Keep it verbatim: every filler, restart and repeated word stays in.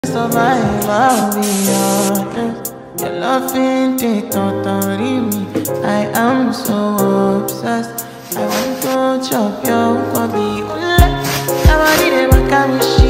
Survive, I'll be honest. Your loving take totally me. I am so obsessed. I want to chop your kwabi. Ule, I want it, I